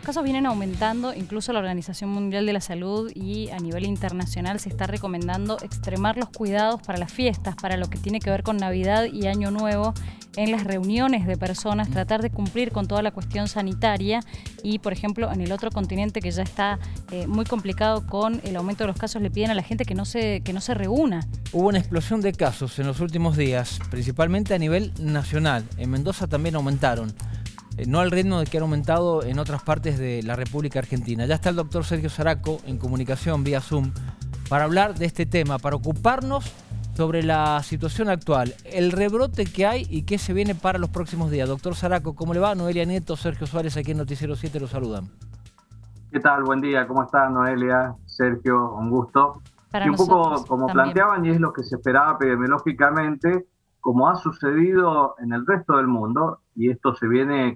Los casos vienen aumentando, incluso la Organización Mundial de la Salud y a nivel internacional se está recomendando extremar los cuidados para las fiestas, para lo que tiene que ver con Navidad y Año Nuevo, en las reuniones de personas, tratar de cumplir con toda la cuestión sanitaria y, por ejemplo, en el otro continente que ya está muy complicado con el aumento de los casos, le piden a la gente que no se reúna. Hubo una explosión de casos en los últimos días, principalmente a nivel nacional. En Mendoza también aumentaron. No al ritmo de que han aumentado en otras partes de la República Argentina. Ya está el doctor Sergio Zaraco en comunicación vía Zoom para hablar de este tema, para ocuparnos sobre la situación actual, el rebrote que hay y qué se viene para los próximos días. Doctor Zaraco, ¿cómo le va? Noelia Nieto, Sergio Suárez, aquí en Noticiero 7 los saludan. ¿Qué tal? Buen día, ¿cómo está Noelia? Sergio, un gusto. Para y un poco como también planteaban, y es lo que se esperaba epidemiológicamente, como ha sucedido en el resto del mundo, y esto se viene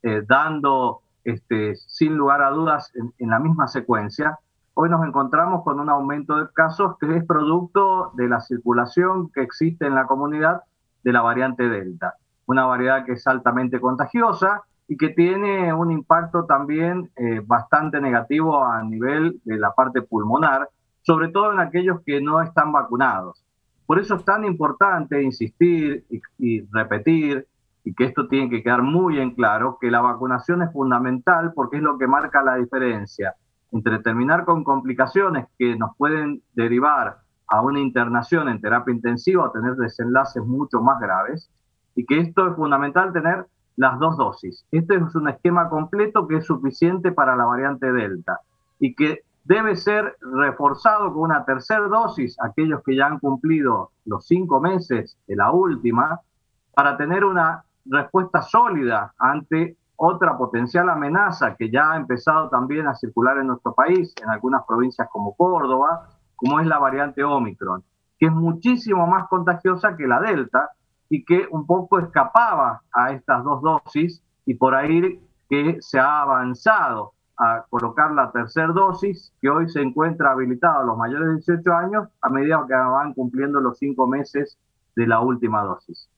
dando sin lugar a dudas en la misma secuencia. Hoy nos encontramos con un aumento de casos que es producto de la circulación que existe en la comunidad de la variante Delta, una variedad que es altamente contagiosa y que tiene un impacto también bastante negativo a nivel de la parte pulmonar, sobre todo en aquellos que no están vacunados. Por eso es tan importante insistir y repetir, y que esto tiene que quedar muy en claro, que la vacunación es fundamental porque es lo que marca la diferencia entre terminar con complicaciones que nos pueden derivar a una internación en terapia intensiva o tener desenlaces mucho más graves, y que esto es fundamental tener las dos dosis. Este es un esquema completo que es suficiente para la variante Delta y que debe ser reforzado con una tercera dosis, aquellos que ya han cumplido los 5 meses de la última, para tener una respuesta sólida ante otra potencial amenaza que ya ha empezado también a circular en nuestro país, en algunas provincias como Córdoba, como es la variante Omicron, que es muchísimo más contagiosa que la Delta y que un poco escapaba a estas dos dosis, y por ahí que se ha avanzado a colocar la tercera dosis, que hoy se encuentra habilitada a los mayores de 18 años a medida que van cumpliendo los 5 meses de la última dosis.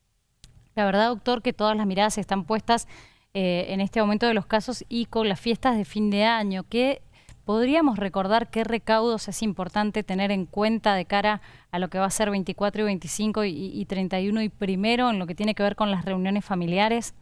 La verdad, doctor, que todas las miradas están puestas en este aumento de los casos y con las fiestas de fin de año. ¿Qué podríamos recordar qué recaudos es importante tener en cuenta de cara a lo que va a ser 24 y 25 y 31 y primero en lo que tiene que ver con las reuniones familiares?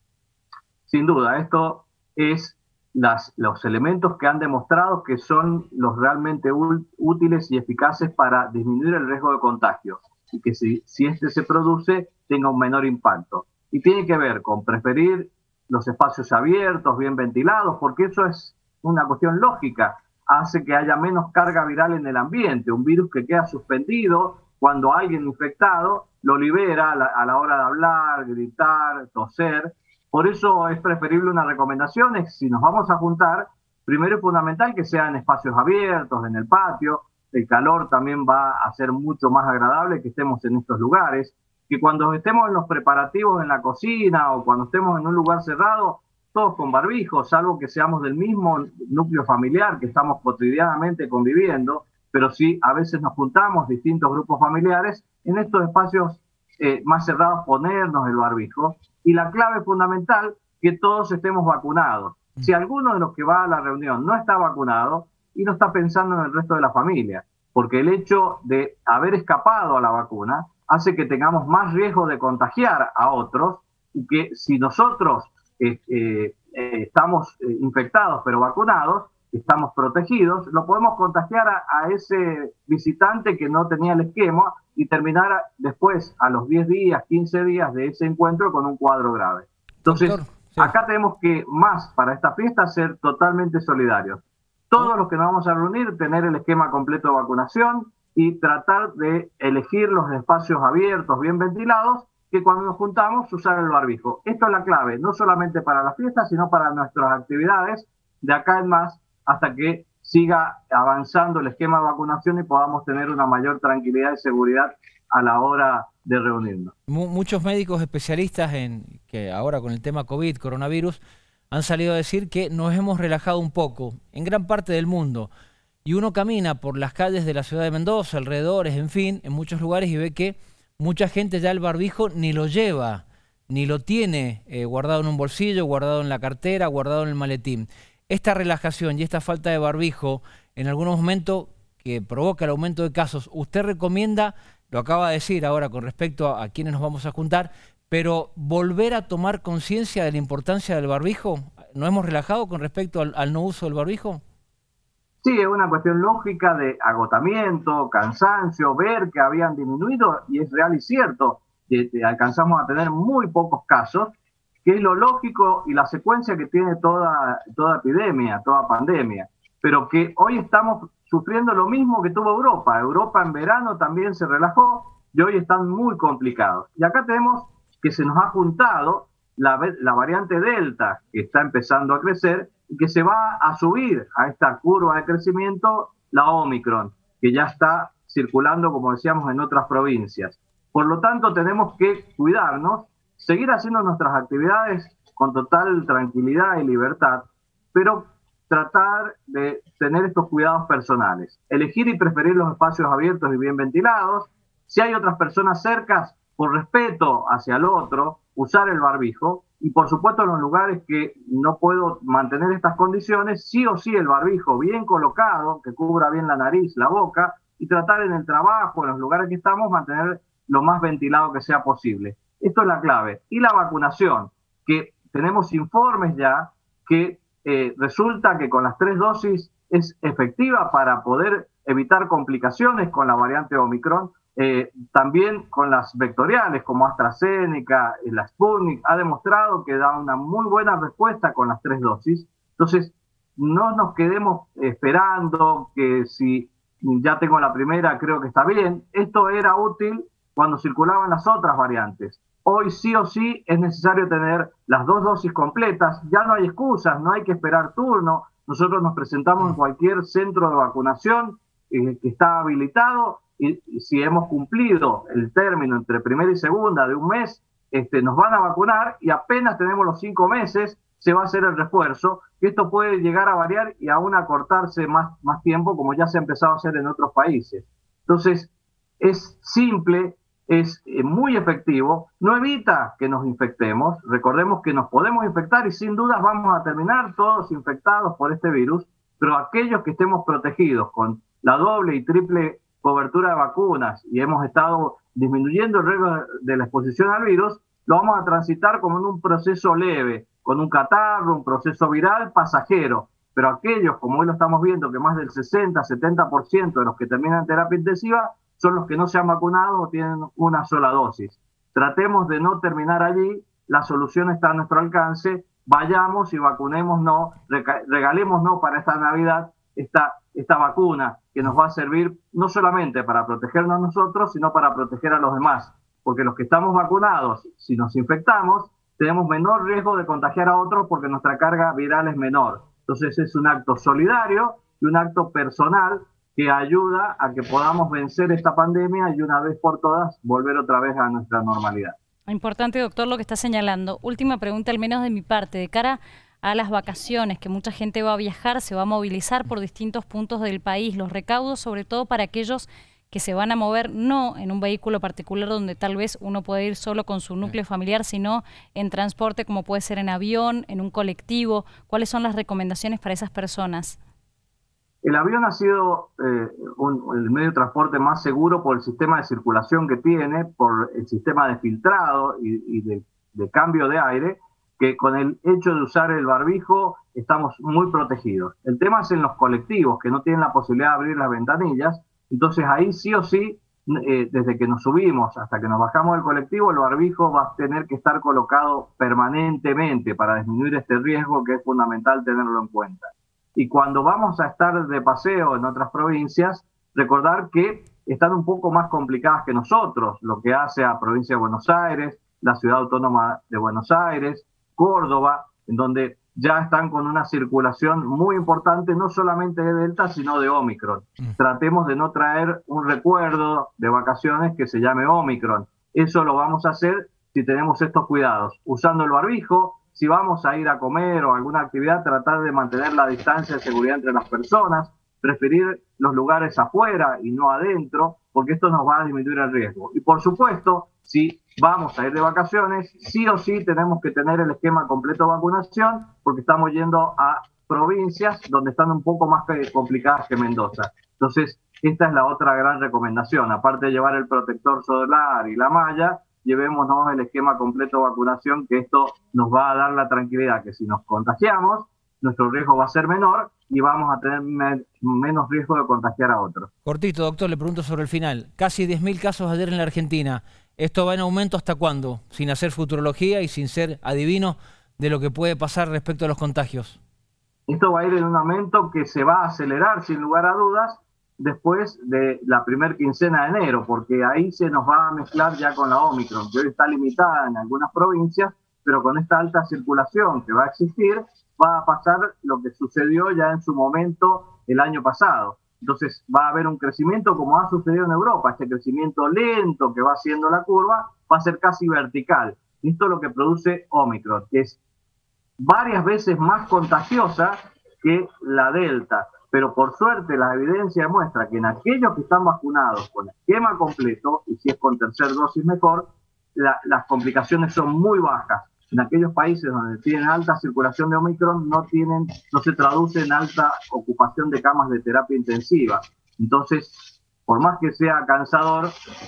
Sin duda, esto es los elementos que han demostrado que son los realmente útiles y eficaces para disminuir el riesgo de contagio y que si este se produce tenga un menor impacto. Y tiene que ver con preferir los espacios abiertos, bien ventilados, porque eso es una cuestión lógica, hace que haya menos carga viral en el ambiente. Un virus que queda suspendido cuando alguien infectado lo libera a la hora de hablar, gritar, toser. Por eso es preferible una recomendación, es si nos vamos a juntar, primero es fundamental que sean espacios abiertos, en el patio. El calor también va a ser mucho más agradable que estemos en estos lugares, que cuando estemos en los preparativos en la cocina o cuando estemos en un lugar cerrado, todos con barbijo, salvo que seamos del mismo núcleo familiar que estamos cotidianamente conviviendo, pero sí a veces nos juntamos distintos grupos familiares, en estos espacios más cerrados ponernos el barbijo. Y la clave fundamental, que todos estemos vacunados. Si alguno de los que va a la reunión no está vacunado y no está pensando en el resto de la familia, porque el hecho de haber escapado a la vacuna hace que tengamos más riesgo de contagiar a otros, y que si nosotros estamos infectados pero vacunados, estamos protegidos, lo podemos contagiar a ese visitante que no tenía el esquema y terminar después, a los 10 días, 15 días de ese encuentro, con un cuadro grave. Entonces, doctor, sí, acá tenemos que, más para esta fiesta, ser totalmente solidarios. Todos los que nos vamos a reunir, tener el esquema completo de vacunación y tratar de elegir los espacios abiertos, bien ventilados, que cuando nos juntamos usar el barbijo. Esto es la clave, no solamente para la fiesta, sino para nuestras actividades de acá en más, hasta que siga avanzando el esquema de vacunación y podamos tener una mayor tranquilidad y seguridad a la hora de reunirnos. Muchos médicos especialistas que ahora con el tema COVID, coronavirus, han salido a decir que nos hemos relajado un poco en gran parte del mundo. Y uno camina por las calles de la ciudad de Mendoza, alrededores, en fin, en muchos lugares, y ve que mucha gente ya el barbijo ni lo lleva. ni lo tiene guardado en un bolsillo, guardado en la cartera, guardado en el maletín. Esta relajación y esta falta de barbijo, en algunos momentos que provoca el aumento de casos, usted recomienda, lo acaba de decir ahora con respecto a quienes nos vamos a juntar, pero volver a tomar conciencia de la importancia del barbijo. ¿No hemos relajado con respecto al no uso del barbijo? Sí, es una cuestión lógica de agotamiento, cansancio, ver que habían disminuido, y es real y cierto que alcanzamos a tener muy pocos casos, que es lo lógico y la secuencia que tiene toda epidemia, toda pandemia, pero que hoy estamos sufriendo lo mismo que tuvo Europa. Europa en verano también se relajó y hoy están muy complicados. Y acá tenemos que se nos ha juntado la variante Delta, que está empezando a crecer, y que se va a subir a esta curva de crecimiento la Omicron, que ya está circulando, como decíamos, en otras provincias. Por lo tanto, tenemos que cuidarnos, seguir haciendo nuestras actividades con total tranquilidad y libertad, pero tratar de tener estos cuidados personales. Elegir y preferir los espacios abiertos y bien ventilados. Si hay otras personas cercas, por respeto hacia el otro, usar el barbijo. Y por supuesto, en los lugares que no puedo mantener estas condiciones, sí o sí el barbijo bien colocado, que cubra bien la nariz, la boca, y tratar en el trabajo, en los lugares que estamos, mantener lo más ventilado que sea posible. Esto es la clave. Y la vacunación, que tenemos informes ya que resulta que con las 3 dosis es efectiva para poder evitar complicaciones con la variante Omicron. También con las vectoriales como AstraZeneca, la Sputnik, ha demostrado que da una muy buena respuesta con las 3 dosis. Entonces, no nos quedemos esperando que si ya tengo la primera, creo que está bien. Esto era útil cuando circulaban las otras variantes. Hoy sí o sí es necesario tener las 2 dosis completas. Ya no hay excusas, no hay que esperar turno. Nosotros nos presentamos en cualquier centro de vacunación que está habilitado, y si hemos cumplido el término entre primera y segunda de un mes, nos van a vacunar, y apenas tenemos los 5 meses, se va a hacer el refuerzo. Esto puede llegar a variar y aún acortarse más tiempo, como ya se ha empezado a hacer en otros países. Entonces, es simple, es muy efectivo, no evita que nos infectemos. Recordemos que nos podemos infectar y sin dudas vamos a terminar todos infectados por este virus, pero aquellos que estemos protegidos con la doble y triple cobertura de vacunas y hemos estado disminuyendo el riesgo de la exposición al virus, lo vamos a transitar como en un proceso leve, con un catarro, un proceso viral pasajero. Pero aquellos, como hoy lo estamos viendo, que más del 60-70% de los que terminan en terapia intensiva son los que no se han vacunado o tienen una sola dosis. Tratemos de no terminar allí, la solución está a nuestro alcance, vayamos y vacunémonos, regalémonos para esta Navidad esta vacuna que nos va a servir no solamente para protegernos a nosotros, sino para proteger a los demás. Porque los que estamos vacunados, si nos infectamos, tenemos menor riesgo de contagiar a otros porque nuestra carga viral es menor. Entonces es un acto solidario y un acto personal que ayuda a que podamos vencer esta pandemia y una vez por todas volver otra vez a nuestra normalidad. Importante, doctor, lo que está señalando. Última pregunta, al menos de mi parte, de cara a las vacaciones, que mucha gente va a viajar, se va a movilizar por distintos puntos del país, los recaudos sobre todo para aquellos que se van a mover no en un vehículo particular donde tal vez uno puede ir solo con su núcleo familiar, sino en transporte como puede ser en avión, en un colectivo. ¿Cuáles son las recomendaciones para esas personas? El avión ha sido el medio de transporte más seguro por el sistema de circulación que tiene, por el sistema de filtrado y de cambio de aire, que con el hecho de usar el barbijo estamos muy protegidos. El tema es en los colectivos, que no tienen la posibilidad de abrir las ventanillas. Entonces ahí sí o sí, desde que nos subimos hasta que nos bajamos del colectivo, el barbijo va a tener que estar colocado permanentemente para disminuir este riesgo, que es fundamental tenerlo en cuenta. Y cuando vamos a estar de paseo en otras provincias, recordar que están un poco más complicadas que nosotros, lo que hace a provincia de Buenos Aires, la ciudad autónoma de Buenos Aires, Córdoba, en donde ya están con una circulación muy importante, no solamente de Delta, sino de Omicron. Tratemos de no traer un recuerdo de vacaciones que se llame Omicron. Eso lo vamos a hacer si tenemos estos cuidados, usando el barbijo. Si vamos a ir a comer o alguna actividad, tratar de mantener la distancia de seguridad entre las personas, preferir los lugares afuera y no adentro, porque esto nos va a disminuir el riesgo. Y por supuesto, si vamos a ir de vacaciones, sí o sí tenemos que tener el esquema completo de vacunación, porque estamos yendo a provincias donde están un poco más complicadas que Mendoza. Entonces, esta es la otra gran recomendación. Aparte de llevar el protector solar y la malla, llevémonos el esquema completo de vacunación, que esto nos va a dar la tranquilidad que si nos contagiamos, nuestro riesgo va a ser menor y vamos a tener menos riesgo de contagiar a otros. Cortito, doctor, le pregunto sobre el final. Casi 10.000 casos ayer en la Argentina. ¿Esto va en aumento hasta cuándo? Sin hacer futurología y sin ser adivino de lo que puede pasar respecto a los contagios. Esto va a ir en un aumento que se va a acelerar sin lugar a dudas después de la primera quincena de enero, porque ahí se nos va a mezclar ya con la Omicron, que hoy está limitada en algunas provincias, pero con esta alta circulación que va a existir, va a pasar lo que sucedió ya en su momento el año pasado. Entonces va a haber un crecimiento como ha sucedido en Europa, este crecimiento lento que va haciendo la curva va a ser casi vertical. Esto es lo que produce Omicron, que es varias veces más contagiosa que la Delta, pero por suerte la evidencia demuestra que en aquellos que están vacunados con esquema completo, y si es con tercera dosis mejor, las complicaciones son muy bajas. En aquellos países donde tienen alta circulación de Omicron no se traduce en alta ocupación de camas de terapia intensiva. Entonces, por más que sea cansador,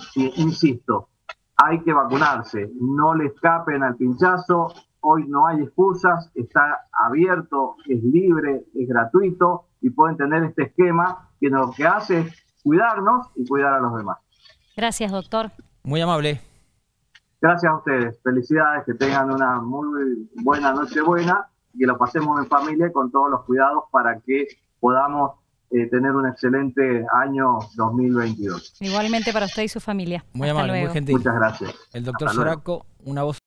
insisto, hay que vacunarse, no le escapen al pinchazo. Hoy no hay excusas, está abierto, es libre, es gratuito y pueden tener este esquema que lo que hace es cuidarnos y cuidar a los demás. Gracias, doctor. Muy amable. Gracias a ustedes. Felicidades, que tengan una muy buena Nochebuena y que lo pasemos en familia con todos los cuidados para que podamos tener un excelente año 2022. Igualmente para usted y su familia. Muy Hasta amable, luego. muy gentil. Muchas gracias. El doctor Hasta luego. Soraco, una voz